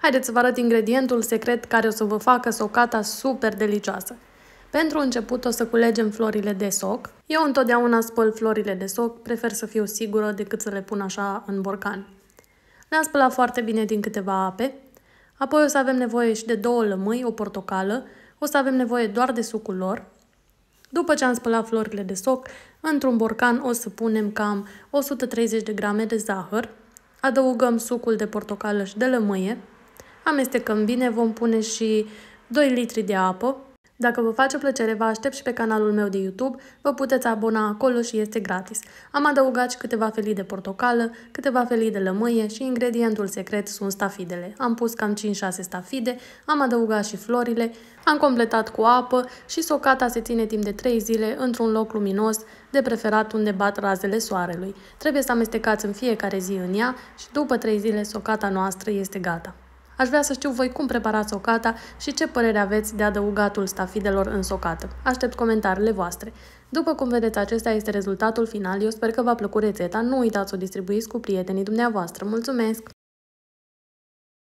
Haideți să vă arăt ingredientul secret care o să vă facă socata super delicioasă. Pentru început o să culegem florile de soc. Eu întotdeauna spăl florile de soc, prefer să fiu sigură decât să le pun așa în borcan. Le-am spălat foarte bine din câteva ape. Apoi o să avem nevoie și de 2 lămâi, o portocală. O să avem nevoie doar de sucul lor. După ce am spălat florile de soc, într-un borcan o să punem cam 130 de grame de zahăr. Adăugăm sucul de portocală și de lămâie. Amestecăm bine, vom pune și 2 litri de apă. Dacă vă face plăcere, vă aștept și pe canalul meu de YouTube, vă puteți abona acolo și este gratis. Am adăugat și câteva felii de portocală, câteva felii de lămâie și ingredientul secret sunt stafidele. Am pus cam 5-6 stafide, am adăugat și florile, am completat cu apă și socata se ține timp de 3 zile într-un loc luminos, de preferat unde bat razele soarelui. Trebuie să amestecați în fiecare zi în ea și după 3 zile socata noastră este gata. Aș vrea să știu voi cum preparați socata și ce părere aveți de adăugatul stafidelor în socată. Aștept comentariile voastre. După cum vedeți, acesta este rezultatul final. Eu sper că v-a plăcut rețeta. Nu uitați să o distribuiți cu prietenii dumneavoastră. Mulțumesc!